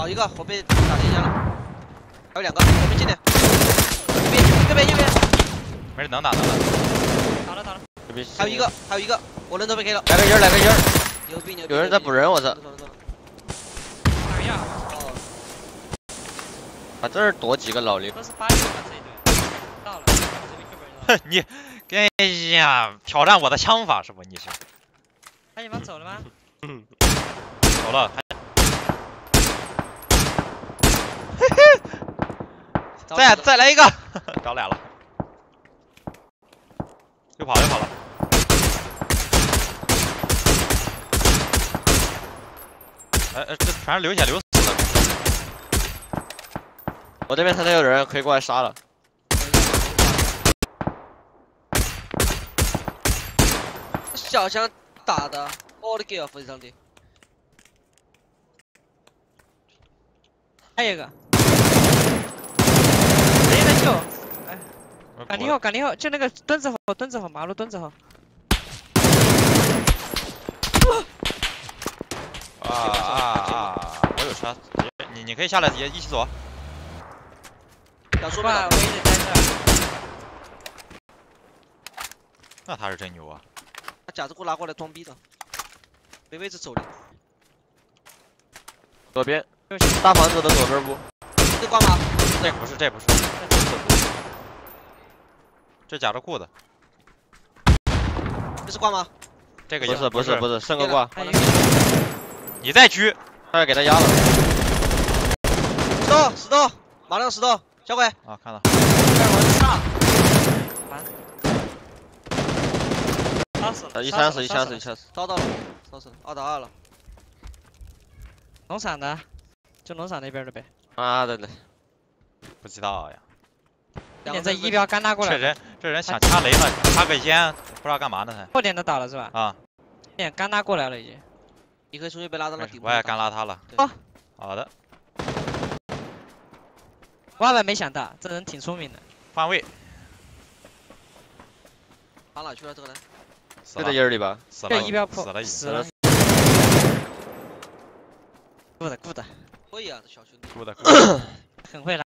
倒一个，我被打连下了，还有2个，我们近点，右边， 没事，能打。打了。 还有一个，我人都被 K 了。 来个人， 牛逼！ 有人在补人，我操！ 哪个呀？ 哦， 把这儿躲几个老刘。 都是8六吧这一队。到了，这边哥们儿。 你，哎呀，挑战我的枪法是不？你是？ 哎，你们走了吗？ 走了。再来一个，找俩了。又跑了。这全是流血流死的。 我这边他那有人可以过来杀了。 小枪打的，我的个，非常的。 还有一个。没人救。哎。赶紧后，就那个墩子后，马路墩子后。 我有车，你可以下来也一起走。 要说吧，我一直在这儿。 那他是真牛啊！ 他假子给我拿过来装逼的，没位置走的。 左边，大房子的左边不？ 这挂吗？ 这不是。这假着裤子。 这是挂吗？ 这个不是，剩个挂。 你再狙， 快点给他压了。 石头，马上石头，小鬼。 啊，看到。 一枪死。 烧到了，烧死了，2打2了。 农场的，就农场那边的呗。 啊，对。 不知道呀。 这一标刚拉过来。 这人想掐雷了，插个烟，不知道干嘛呢还。 后点都倒了是吧？ 啊。 刚拉过来了已经。 你可以重新被拉到那底部。 我也刚拉他了。 哦。 好的。 万万没想到，这人挺聪明的。 换位。 跑哪去了这个人？ 就在烟里吧。 死了。 死了。good。 会啊，这小兄弟。 good。 很会拉。